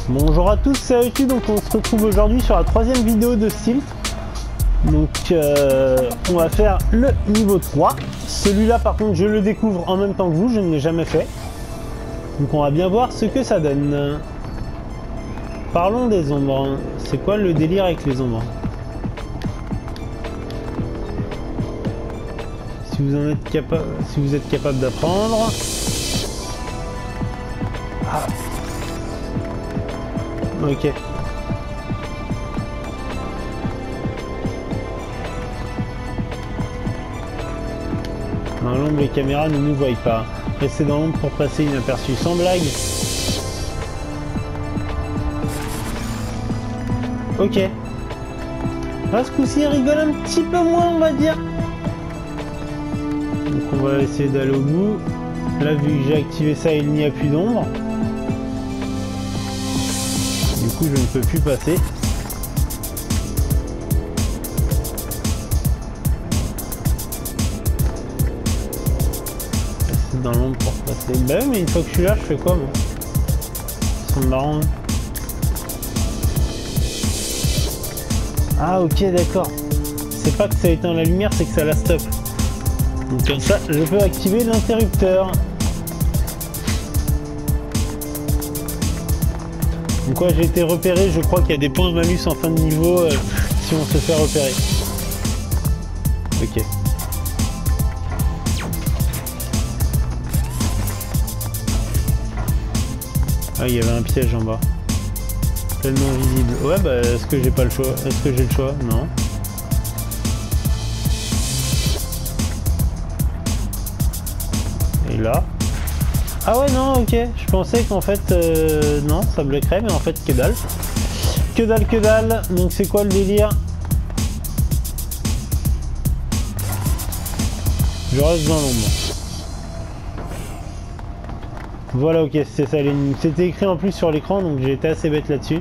Bonjour à tous, c'est Aotu, donc on se retrouve aujourd'hui sur la troisième vidéo de Stilt. Donc on va faire le niveau 3. Celui-là par contre je le découvre en même temps que vous, je ne l'ai jamais fait. Donc on va bien voir ce que ça donne. Parlons des ombres. C'est quoi le délire avec les ombres? Si vous êtes capable d'apprendre. Ah. Ok. Dans l'ombre, les caméras ne nous voient pas. Restez dans l'ombre pour passer inaperçu, sans blague. Ok. Là, ce coup-ci, il rigole un petit peu moins, on va dire. Donc, on va essayer d'aller au bout. Là, vu que j'ai activé ça, il n'y a plus d'ombre. Du coup, je ne peux plus passer. Rester dans l'ombre pour passer. Bah oui, mais une fois que je suis là, je fais quoi, moi? C'est marrant. Hein. Ah, ok, d'accord. C'est pas que ça éteint la lumière, c'est que ça la stoppe. Donc comme ça, je peux activer l'interrupteur. Donc quoi, j'ai été repéré, je crois qu'il y a des points de malus en fin de niveau si on se fait repérer. Ok. Ah, il y avait un piège en bas. Tellement visible. Ouais, bah est-ce que j'ai pas le choix? Est-ce que j'ai le choix? Non. Et là. Ah ouais, non, ok. Je pensais qu'en fait, non, ça bloquerait, mais en fait, que dalle. Que dalle, que dalle. Donc c'est quoi le délire? Je reste dans l'ombre. Voilà, ok, c'est ça. C'était écrit en plus sur l'écran, donc j'ai été assez bête là-dessus.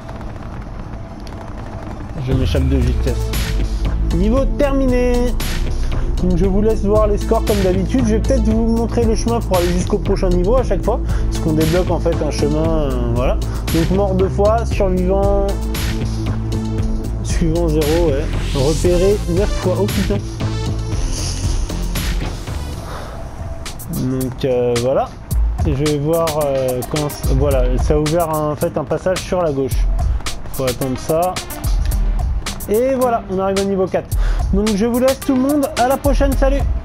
Je m'échappe de justesse. Niveau terminé. Donc je vous laisse voir les scores comme d'habitude. Je vais peut-être vous montrer le chemin pour aller jusqu'au prochain niveau à chaque fois. Parce qu'on débloque en fait un chemin, voilà. Donc mort 2 fois, survivant... Suivant 0, ouais. Repéré 9 fois, oh putain. Donc voilà. Et je vais voir comment... Voilà, ça a ouvert en fait un passage sur la gauche. Faut attendre ça. Et voilà, on arrive au niveau 4. Donc je vous laisse tout le monde, à la prochaine, salut!